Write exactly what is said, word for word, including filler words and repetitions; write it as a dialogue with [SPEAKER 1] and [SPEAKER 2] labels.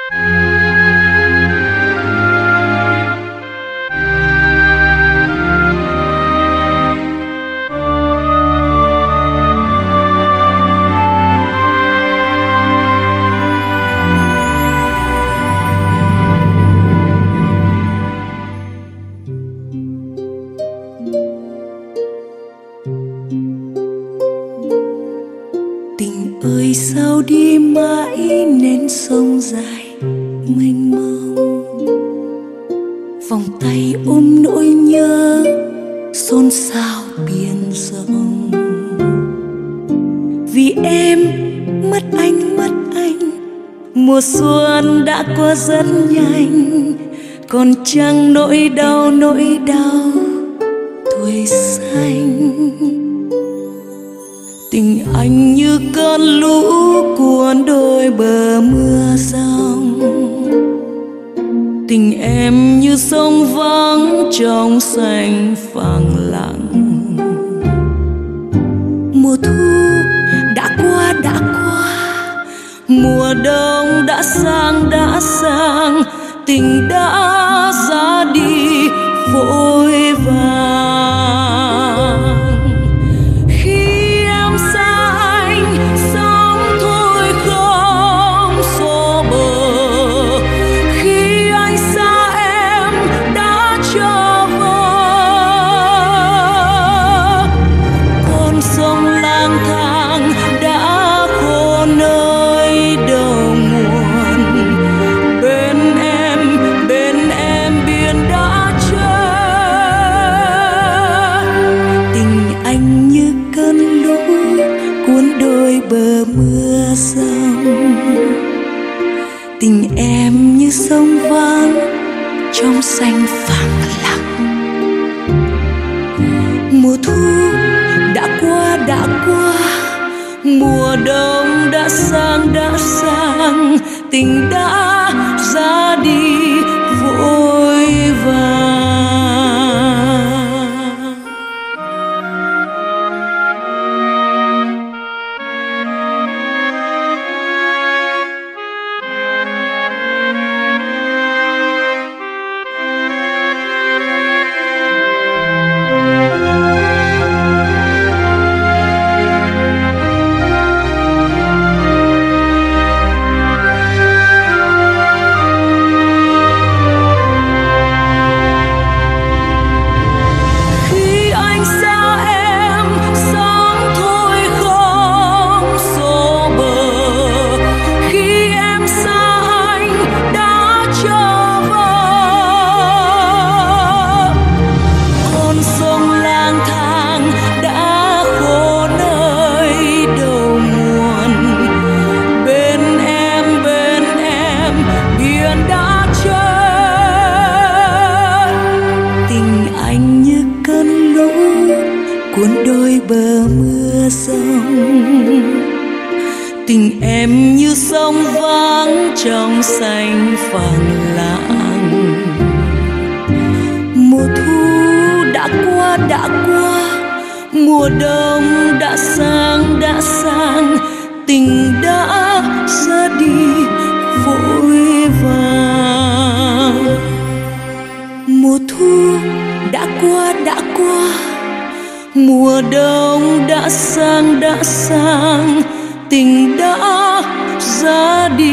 [SPEAKER 1] Tình ơi sao đi mãi nên sông dài mênh mông, vòng tay ôm nỗi nhớ xôn xao biển rộng. Vì em mất anh mất anh, mùa xuân đã qua rất nhanh, còn chẳng nỗi đau nỗi đau tuổi xanh. Tình anh như cơn lũ cuốn đôi bờ mưa giông, tình em như sông vắng trong xanh phẳng lặng. Mùa thu đã qua đã qua, mùa đông đã sang đã sang, tình đã ra đi vội vàng. Bờ mưa sông, tình em như sông vắng trong xanh phẳng lặng. Mùa thu đã qua đã qua, mùa đông đã sang đã sang, tình đã ra đi vội vàng. Cuốn đôi bờ mưa sông, tình em như sông vắng trong xanh phẳng lặng. Mùa thu đã qua đã qua, mùa đông đã sang đã sang, tình đã ra đi vội vàng. Mùa thu đã qua đã qua, mùa đông đã sang đã sang, tình đã ra đi